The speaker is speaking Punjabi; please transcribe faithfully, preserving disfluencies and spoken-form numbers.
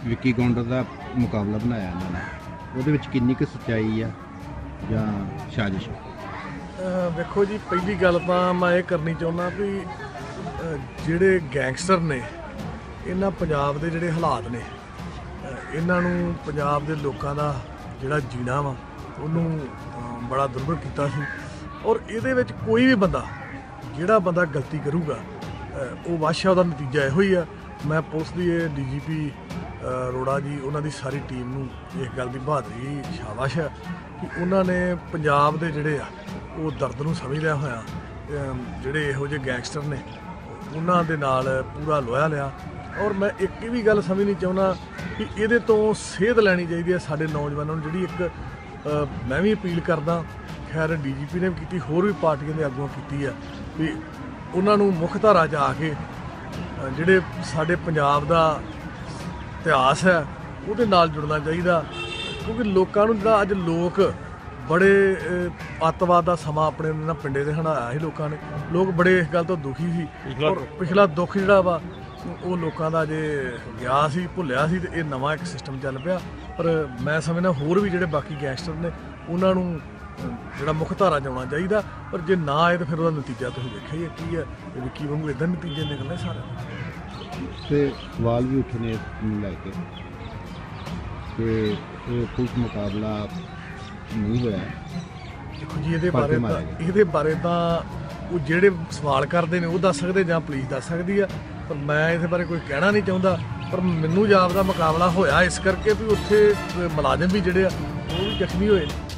ਵਿੱਕੀ ਗੌਂਡਰ ਦਾ ਮੁਕਾਬਲਾ ਬਣਾਇਆ ਇਹਨਾਂ ਨੇ, ਉਹਦੇ ਵਿੱਚ ਕਿੰਨੀ ਕੁ ਸੱਚਾਈ ਆ ਜਾਂ ਸਾਜ਼ਿਸ਼? ਵੇਖੋ ਜੀ, ਪਹਿਲੀ ਗੱਲ ਤਾਂ ਮੈਂ ਇਹ ਕਰਨੀ ਚਾਹੁੰਦਾ ਵੀ ਜਿਹੜੇ ਗੈਂਗਸਟਰ ਨੇ, ਇਹਨਾਂ ਪੰਜਾਬ ਦੇ ਜਿਹੜੇ ਹਾਲਾਤ ਨੇ, ਇਹਨਾਂ ਨੂੰ ਪੰਜਾਬ ਦੇ ਲੋਕਾਂ ਦਾ ਜਿਹੜਾ ਜੀਣਾ ਵਾ ਉਹਨੂੰ ਬੜਾ ਦੁਰਭਰ ਕੀਤਾ ਸੀ। ਔਰ ਇਹਦੇ ਵਿੱਚ ਕੋਈ ਵੀ ਬੰਦਾ, ਜਿਹੜਾ ਬੰਦਾ ਗਲਤੀ ਕਰੂਗਾ, ਉਹ ਵਾਸ਼ਾ ਉਹਦਾ ਨਤੀਜਾ ਇਹੋ ਹੀ ਆ। ਮੈਂ ਪੁਲਿਸ ਦੀ ਇਹ ਡੀ ਜੀ ਪੀ ਅਰੋੜਾ ਜੀ, ਉਹਨਾਂ ਦੀ ਸਾਰੀ ਟੀਮ ਨੂੰ ਇਸ ਗੱਲ ਦੀ ਬਹਾਦਰੀ ਸ਼ਾਬਾਸ਼ ਹੈ ਕਿ ਉਹਨਾਂ ਨੇ ਪੰਜਾਬ ਦੇ ਜਿਹੜੇ ਆ ਉਹ ਦਰਦ ਨੂੰ ਸਮਝਦਿਆਂ ਹੋਇਆ ਜਿਹੜੇ ਇਹੋ ਜਿਹੇ ਗੈਂਗਸਟਰ ਨੇ ਉਹਨਾਂ ਦੇ ਨਾਲ ਪੂਰਾ ਲੋਹਾ ਲਿਆ। ਔਰ ਮੈਂ ਇੱਕ ਵੀ ਗੱਲ ਸਮਝਣੀ ਚਾਹੁੰਦਾ ਕਿ ਇਹਦੇ ਤੋਂ ਸੇਧ ਲੈਣੀ ਚਾਹੀਦੀ ਹੈ ਸਾਡੇ ਨੌਜਵਾਨਾਂ ਨੂੰ, ਜਿਹੜੀ ਇੱਕ ਮੈਂ ਵੀ ਅਪੀਲ ਕਰਦਾ, ਖੈਰ ਡੀ ਜੀ ਪੀ ਨੇ ਵੀ ਕੀਤੀ, ਹੋਰ ਵੀ ਪਾਰਟੀਆਂ ਦੇ ਆਗੂਆਂ ਕੀਤੀ ਆ, ਵੀ ਉਹਨਾਂ ਨੂੰ ਮੁੱਖ ਧਾਰਾ 'ਚ ਆ ਕੇ ਜਿਹੜੇ ਸਾਡੇ ਪੰਜਾਬ ਦਾ ਇਤਿਹਾਸ ਹੈ ਉਹਦੇ ਨਾਲ ਜੁੜਨਾ ਚਾਹੀਦਾ। ਕਿਉਂਕਿ ਲੋਕਾਂ ਨੂੰ ਜਿਹੜਾ ਅੱਜ ਲੋਕ ਬੜੇ ਅੱਤਵਾਦ ਦਾ ਸਮਾਂ ਆਪਣੇ ਇਹਨਾਂ ਪਿੰਡੇ 'ਤੇ ਹੰਢਾਇਆ ਸੀ ਲੋਕਾਂ ਨੇ, ਲੋਕ ਬੜੇ ਇਸ ਗੱਲ ਤੋਂ ਦੁਖੀ ਸੀ। ਔਰ ਪਿਛਲਾ ਦੁੱਖ ਜਿਹੜਾ ਵਾ ਉਹ ਲੋਕਾਂ ਦਾ ਜੇ ਗਿਆ ਸੀ, ਭੁੱਲਿਆ ਸੀ, ਅਤੇ ਇਹ ਨਵਾਂ ਇੱਕ ਸਿਸਟਮ ਚੱਲ ਪਿਆ। ਪਰ ਮੈਂ ਸਮਝਦਾ ਹੋਰ ਵੀ ਜਿਹੜੇ ਬਾਕੀ ਗੈਂਗਸਟਰ ਨੇ ਉਹਨਾਂ ਨੂੰ ਜਿਹੜਾ ਮੁੱਖ ਧਾਰਾ 'ਚ ਆਉਣਾ ਚਾਹੀਦਾ। ਪਰ ਜੇ ਨਾ ਆਏ ਤਾਂ ਫਿਰ ਉਹਦਾ ਨਤੀਜਾ ਤੁਸੀਂ ਵੇਖਿਆ ਹੀ ਕੀ ਹੈ, ਵਿੱਕੀ ਵਾਂਗੂ ਇੱਦਾਂ ਨਤੀਜੇ ਨਿਕਲਣੇ ਸਾਰੇ। ਤੇ ਸਵਾਲ ਵੀ ਉੱਠੇ ਨੇ ਇਸ ਨੂੰ ਲੈ ਕੇ ਕਿ ਇਹ ਕੋਈ ਮੁਕਾਬਲਾ ਨਹੀਂ ਹੋਇਆ। ਦੇਖੋ ਜੀ, ਇਹਦੇ ਬਾਰੇ ਤਾਂ ਇਹਦੇ ਬਾਰੇ ਤਾਂ ਉਹ ਜਿਹੜੇ ਸਵਾਲ ਕਰਦੇ ਨੇ ਉਹ ਦੱਸ ਸਕਦੇ ਜਾਂ ਪੁਲਿਸ ਦੱਸ ਸਕਦੀ ਆ, ਪਰ ਮੈਂ ਇਹਦੇ ਬਾਰੇ ਕੋਈ ਕਹਿਣਾ ਨਹੀਂ ਚਾਹੁੰਦਾ। ਪਰ ਮੈਨੂੰ ਜਾਪਦਾ ਮੁਕਾਬਲਾ ਹੋਇਆ ਇਸ ਕਰਕੇ ਵੀ ਉੱਥੇ ਮੁਲਾਜ਼ਮ ਵੀ ਜਿਹੜੇ ਆ ਉਹ ਵੀ ਜ਼ਖਮੀ ਹੋਏ ਨੇ।